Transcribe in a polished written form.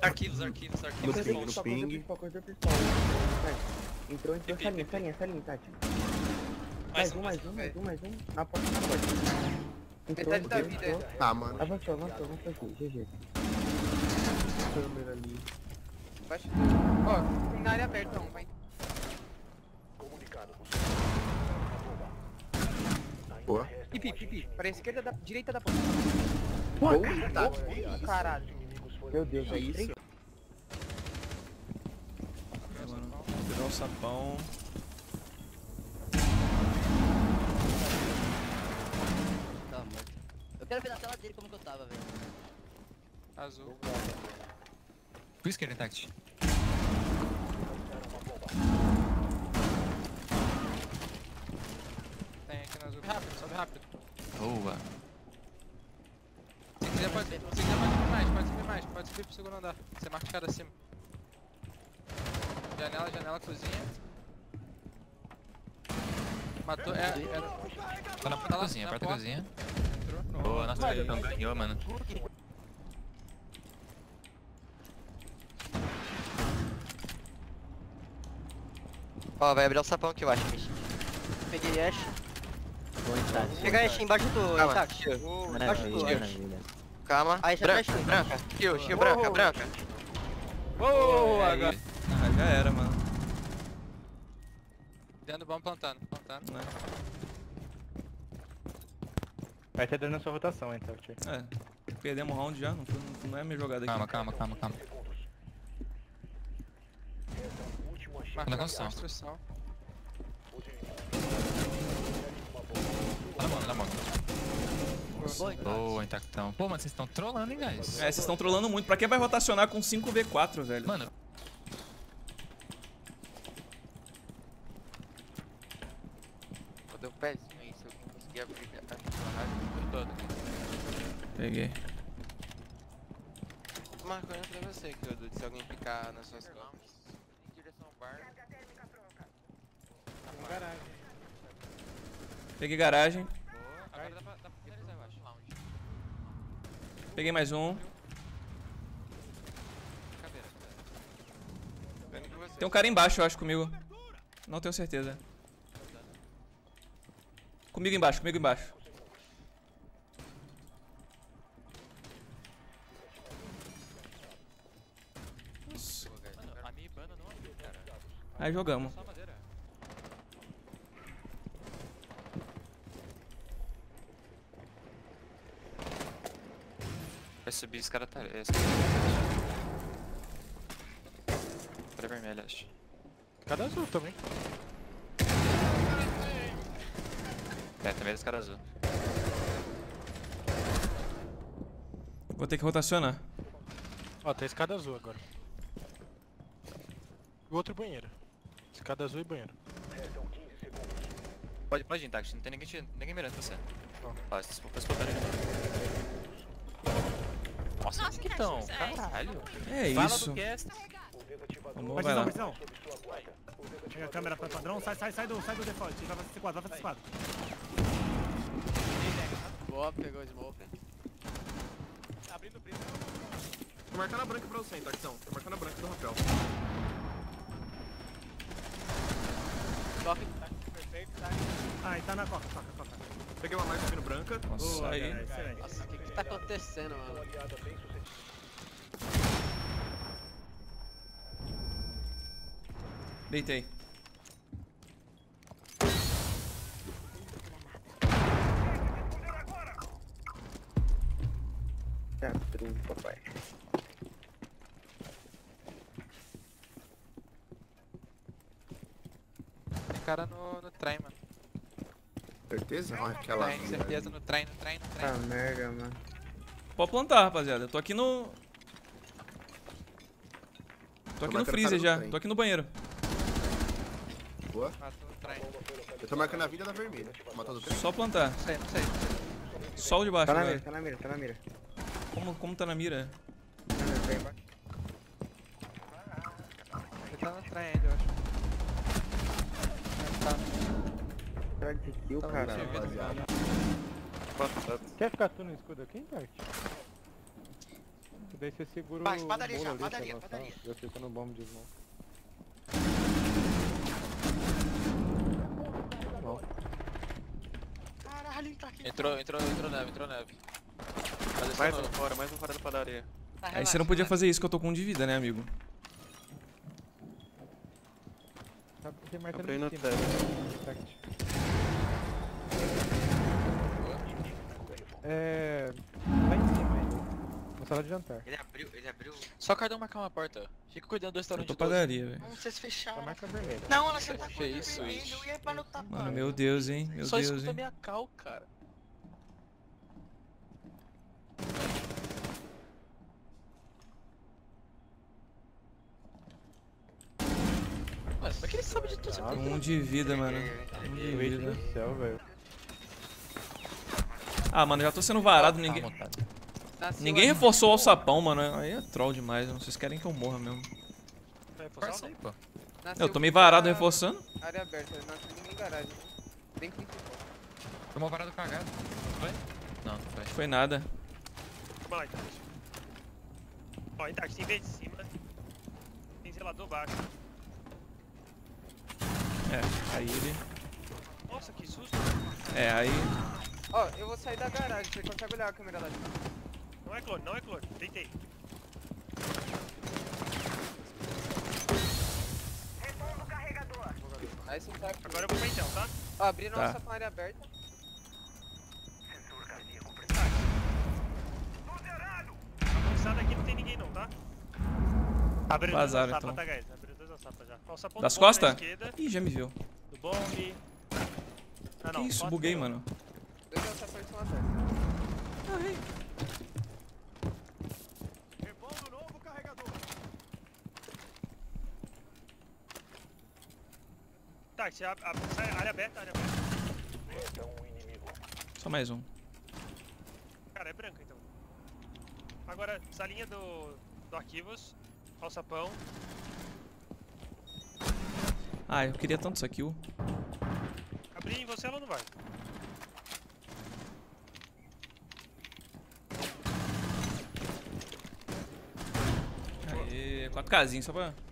Arquivos. No ping. Entrou, salinha, Tati. Mais um. Na porta. Metade da vida Entrou. Tá, mano. Avançou aqui, GG. Câmera ali. Baixo. Ó, tem na área aberta um, vai. Boa. Pipi. Pra esquerda da direita da porta. Puta. Caralho. Meu Deus, Que isso? Virou um sapão. Tá morto. Eu quero ver na tela dele como que eu tava, velho. Azul. Por esquerda, Intact. Tem aqui no azul. Sobe rápido. Boa. Se quiser pode subir mais. Pode subir pro segundo andar. Você marca o cara acima. Janela, cozinha. Matou, Tá na porta da cozinha, porta da cozinha. Boa, nossa, então ganhou, mano. Ó, vai abrir o sapão aqui, eu acho, bicho. Peguei Ash. Bom, Tati. Pega Ash embaixo do Calma, Intact. Embaixo do Ash. Calma. Aí já Branca, branca. Shield, branca. Boa, agora. Ah, já era, mano. Dentro bom plantando. Né? Vai ter dano na sua rotação, então, tio. É. Perdemos o round já, não é minha jogada aqui. Calma. Na construção. Construção. Tá na mão. Boa, Intactão. Pô, mano, vocês estão trollando, hein, guys? É, vocês estão trollando muito. Pra que vai rotacionar com 5v4, velho? Mano. Eu dei um pezinho aí, se eu não conseguir abrir a rádio todo aqui. Peguei. Tô marcando pra você, Kyodo, se alguém picar nas suas costas. Em direção ao bar. Garagem. Peguei garagem. Boa. Agora dá pra finalizar, eu acho. Lounge. Peguei mais um. Cadeira. Vendo que você. Tem um cara embaixo, eu acho, comigo. Não tenho certeza. Comigo embaixo. Mano, a minha banda não abriu, cara. Aí jogamos. Só madeira. Vai subir esse cara tá. Cara vermelho, acho. Cada azul também. É, também esse cara azul. Vou ter que rotacionar. Ó, tem escada azul agora. E o outro banheiro. Escada azul e banheiro. Pode ir, Intact, não tem ninguém mirando você. Ó, vocês explodirem. Nossa, onde que estão? Caralho. É Fala isso. do cast. Vamos, vai lá. Chega a câmera pra padrão, sai do default. Vai fazer C4, vai fazer C4. Boa, pegou o smoke. Abrindo o preço. Tô marcando a branca pra você, Intactão. Tô marcando a branca do rapel. Toque, tá perfeito, tá. Ah, e tá na coca. Peguei uma mais subindo branca. Nossa, aí. Excelente. Nossa, o que tá acontecendo, mano? Deitei. Tá, papai. Tem cara no trem, mano. Certeza? Olha aquela. Tem certeza no trem. Ah, merda, mano. Pode plantar, rapaziada. Eu tô aqui no... Tô aqui no freezer já. Tô aqui no banheiro. Boa. Matou no trem. Eu tô marcando a vida da vermelha. Matou do trem. Só plantar. Não sei. Sol de baixo Tá na agora. mira, tá na mira, tá na mira. Como tá na mira? Tá na mira, tá aí embaixo. Ele tá no trem ainda, eu acho. Atrás desse kill, Tá cara. no Rapaziada. Quer ficar tu no escudo aqui, Intart? que daí você segura Vai, o padaria bolo já, ali pra padaria, avançar. padaria. Eu fico no bomb de smoke. Bom. Caralho, tá aqui. Entrou neve. Mais um fora da padaria. Tá, Aí você não podia fazer isso que eu tô com 1 de vida, né, amigo? Sabe que tem marca Abriu no no cima. teto. Lá em cima ainda. Na sala de jantar. Ele abriu. Só o Cardão marcar uma porta. Fica cuidando do Eu restaurante. tô padaria, velho. Não, vocês A fecharam. marca vermelha. Não, ela já tá Que isso, vermelho, Ish? eu ia pra no tapa. Mano, meu Deus, hein? Meu Só Deus, escuta hein? minha cal, cara. Mano, como é que ele sabe de tudo? 1 de vida, mano. 1 de Meu vida. Deus do céu, velho. Ah, mano, já tô sendo varado, ninguém... Ninguém reforçou o alçapão, mano. Aí é troll demais, vocês querem que eu morra mesmo. Força aí, pô. Eu tomei varado reforçando. Área aberta, não nasceu ninguém em garagem. Bem principal. Tomou varado cagado. Foi? Não, não foi. Foi nada. Vamos lá, Itachi. Ó, Itachi, tem verde em cima. Tem zelador baixo. É, aí ele... Nossa, que susto. É, aí... Ó, eu vou sair da garagem, você consegue olhar a câmera lá de cima. Não é clone. Deitei. Aí você tá aqui. Agora eu vou pra então, tá? Ó, abriram Tá. nossa área aberta. Avançada aqui não tem ninguém não, tá? Abriu Vazaram, dois alçapas, então. tá, guys? Abriu 2 alçapas já. Alçapão Das do bombe costas? na esquerda, Ih, já me viu. do bombe. Ah, Que isso, costa buguei, não. mano. 2 alçapões são abertos. Repondo novo carregador. Tá, você sai, área aberta. Só mais um. Cara, é branca então. Agora, salinha do arquivos, alçapão. Ah, eu queria tanto essa kill. Abrir em você, ela não vai. Aê, 4Kzinho, só pra...